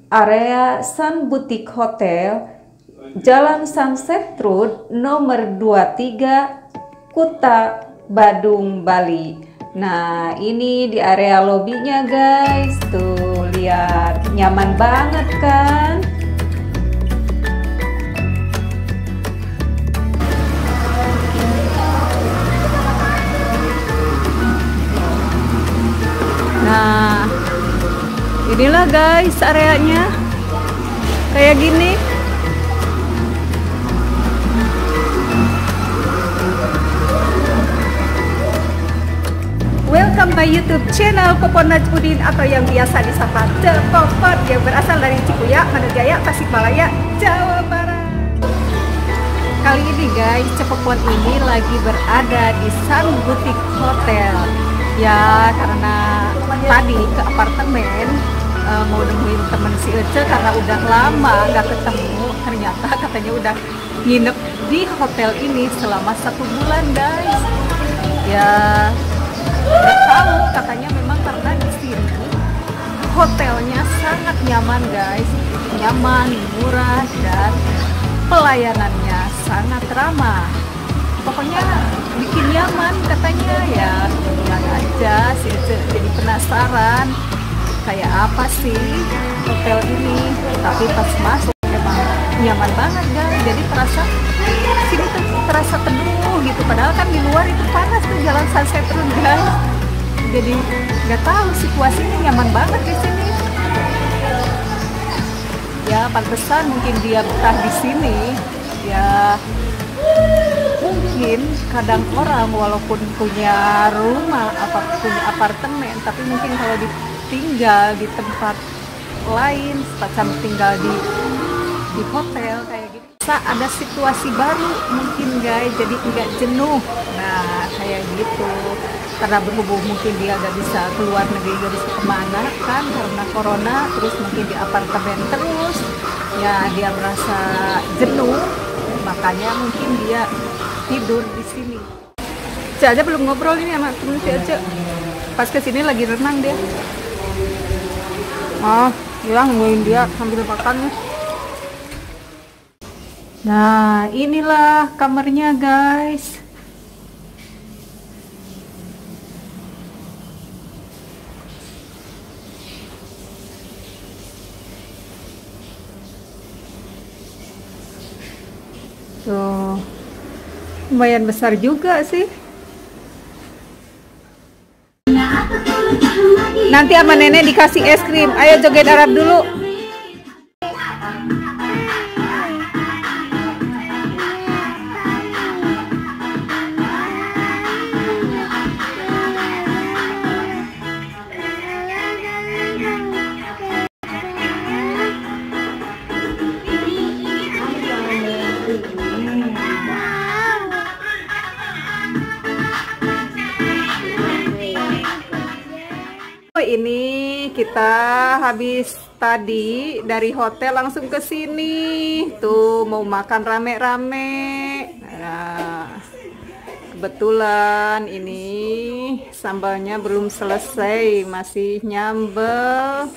area Sun Boutique Hotel, Jalan Sunset Road nomor 23, Kuta, Badung, Bali. Nah, ini di area lobbynya guys. Tuh, lihat, nyaman banget kan? Nah, inilah guys areanya, kayak gini. Welcome my YouTube channel Poponaj Udin, atau yang biasa disapa Cepopot, yang berasal dari Cipuya, Manujaya, Tasikmalaya, Jawa Barat. Kali ini guys, Cepopot ini lagi berada di Sun Boutique Hotel. Ya, karena tadi ke apartemen mau nemuin temen si Ece karena udah lama nggak ketemu. Ternyata katanya udah nginep di hotel ini selama 1 bulan guys. Ya, nggak tahu, katanya memang karena di sini hotelnya sangat nyaman guys, nyaman, murah, dan pelayanannya sangat ramah. Pokoknya bikin nyaman katanya. Ya, kemudian aja sih jadi penasaran kayak apa sih hotel ini. Tapi pas masuk emang nyaman banget guys, jadi terasa sini tuh terasa teduh gitu, padahal kan di luar itu panas tuh Jalan Sunset Road guys. Jadi nggak tahu, situasinya nyaman banget di sini. Ya, pantesan mungkin dia betah di sini. Ya, mungkin kadang orang walaupun punya rumah apa punya apartemen, tapi mungkin kalau ditinggal di tempat lain, semacam tinggal di hotel kayak gitu, ada situasi baru mungkin guys, jadi nggak jenuh. Nah, kayak gitu, karena berhubung mungkin dia nggak bisa keluar negeri, nggak bisa kemana kan karena corona, terus mungkin di apartemen terus, ya dia merasa jenuh, makanya mungkin dia tidur di sini. Cek aja belum ngobrol ini sama temen si Ece. Pas kesini lagi renang dia. Oh, hilang nungguin dia sambil makan. Nah, inilah kamarnya guys. Tuh, lumayan besar juga sih. Nanti sama nenek dikasih es krim. Ayo joget Arab dulu. Ini kita habis tadi dari hotel langsung ke sini. Tuh mau makan rame-rame. Nah, kebetulan ini sambalnya belum selesai, masih nyambel.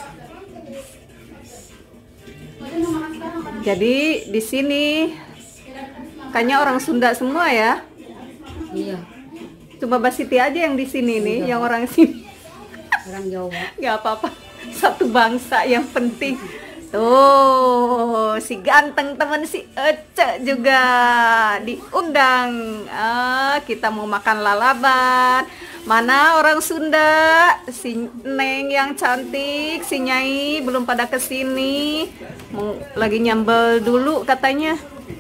Jadi di sini kayaknya orang Sunda semua ya. Iya. Cuma Mbak Siti aja yang di sini nih, yang orang sini. Orang Jawa. Gak apa-apa, satu bangsa yang penting. Tuh, si ganteng temen si Ece juga diundang. Kita mau makan lalaban. Mana orang Sunda? Si Neng yang cantik, si Nyai belum pada kesini. Mau lagi nyambel dulu katanya.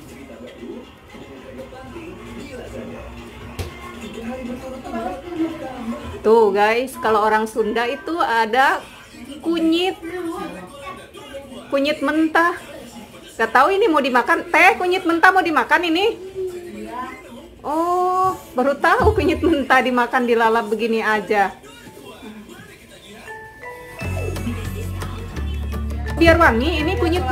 Tuh guys, kalau orang Sunda itu ada kunyit mentah. Gak tahu ini mau dimakan. Teh, kunyit mentah mau dimakan ini? Oh, baru tahu kunyit mentah dimakan dilalap begini aja. Biar wangi ini kunyit.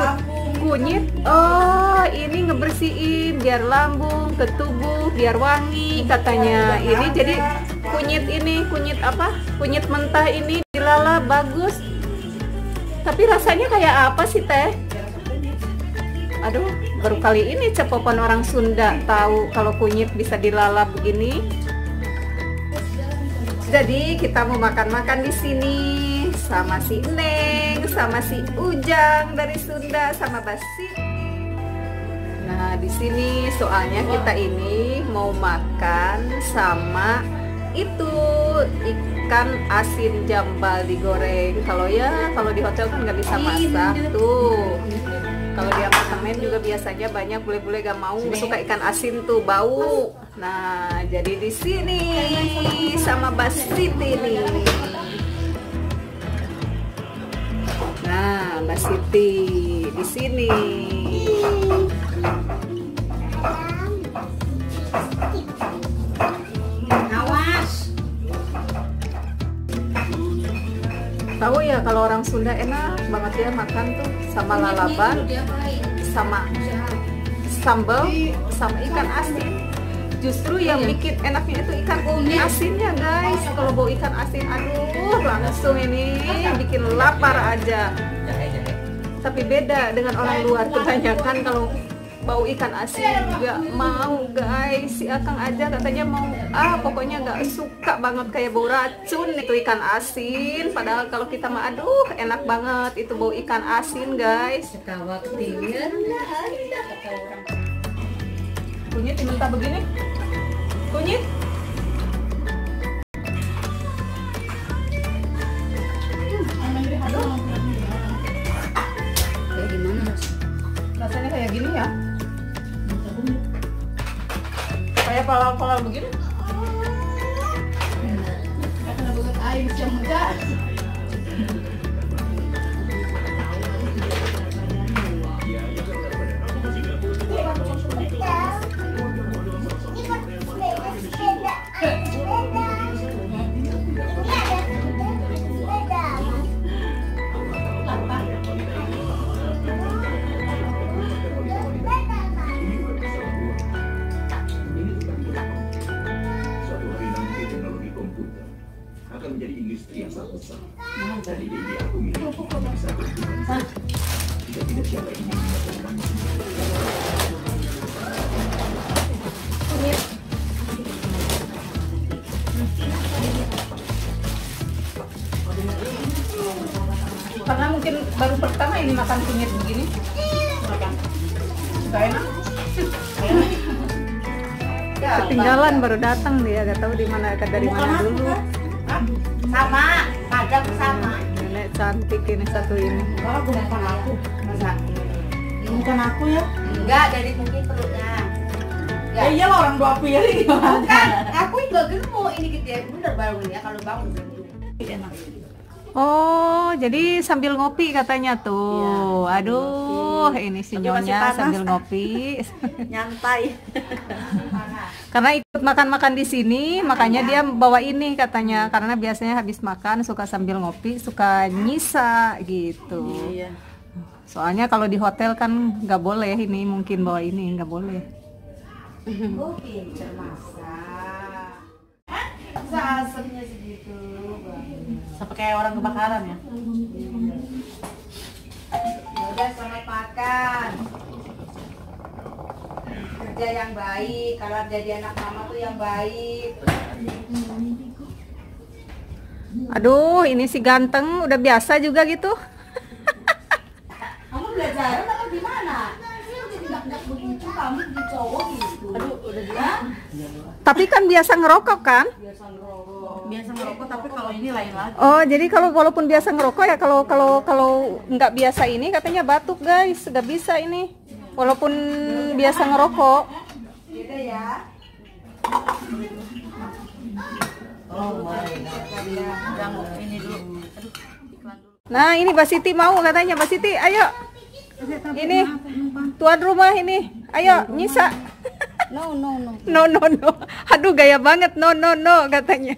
Oh, ini ngebersihin biar lambung ke tubuh, biar wangi katanya. Ini jadi kunyit mentah ini dilalap bagus. Tapi rasanya kayak apa sih teh? Aduh, baru kali ini cepopon orang Sunda tahu kalau kunyit bisa dilalap begini. Jadi kita mau makan-makan di sini sama si Neng, sama si Ujang dari Sunda, sama Basi. Nah, di sini soalnya kita ini mau makan sama itu ikan asin jambal digoreng. Kalau di hotel kan nggak bisa masak tuh. Kalau di apartemen juga biasanya banyak bule-bule gak mau suka ikan asin tuh bau. Nah, jadi di sini sama Basiti nih. Nah, Basiti di sini. Tahu ya kalau orang Sunda enak banget ya makan tuh sama lalaban, sama sambal, sama ikan asin. Justru yang bikin enaknya itu ikan asinnya guys. Kalau bau ikan asin, aduh langsung ini bikin lapar aja. Tapi beda dengan orang luar, kebanyakan kalau bau ikan asin nggak mau guys. Si Akang aja katanya mau, pokoknya nggak suka banget, kayak bau racun itu ikan asin. Padahal kalau kita mah aduh enak banget itu bau ikan asin guys. Kunyit diminta begini, kunyit. Kayak gimana? Rasanya kayak gini ya. Kayak palal-palal begini. Karena bukan air yang muda. akan menjadi industri yang sangat besar. Dan ide aku miliki bisa berhubungan. Jika tidak siapa ini Karena mungkin baru pertama ini makan kunyit begini. Gak enak. Ketinggalan baru datang dia, gak tahu di mana dari mana dulu. Sama, pajak sama. Nenek cantik ini satu ini. Kalau bukan aku, masa? Ini bukan aku ya? Enggak, dari mungkin perutnya. Ya iyalah orang dua piring. Bukan, aku enggak gemuk, ini gede bener baru ya kalau bangun. Enak. Oh, jadi sambil ngopi katanya tuh. Iya, aduh, ini si Tapi masih Nyonya panas. sambil ngopi. Nyantai. Karena ikut makan-makan di sini, makanya dia bawa ini katanya. Karena biasanya habis makan suka sambil ngopi, suka nyisa gitu. Iya. Soalnya kalau di hotel kan nggak boleh ini, mungkin bawa ini nggak boleh. Oh, pincer masak. Asamnya segitu. Sampai kayak orang kebakaran ya. Udah selamat makan. Kerja yang baik, kalau jadi anak mama tuh yang baik. Aduh, ini si ganteng udah biasa juga gitu. Kamu belajar atau gimana? Tidak begitu, kamu di cowok gitu. Aduh, udah dia. Tapi kan biasa ngerokok kan? Biasa ngerokok. Biasa ngerokok tapi kalau ini lain lagi. Oh, jadi kalau walaupun biasa ngerokok ya kalau nggak biasa ini katanya batuk guys, nggak bisa ini. Walaupun biasa ngerokok. Gitu ya. Oh, yang ini dulu. Aduh, iklan dulu. Nah, ini Mbak Siti mau katanya, Mbak Siti, ayo. Ini tuan rumah ini. Ayo, nyisa. No. No. Aduh, gaya banget. No katanya.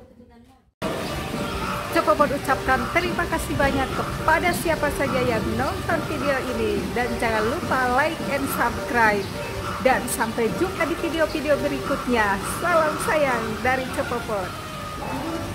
Coba ucapkan terima kasih banyak kepada siapa saja yang nonton video ini, dan jangan lupa like and subscribe, dan sampai jumpa di video-video berikutnya. Salam sayang dari Cepopon.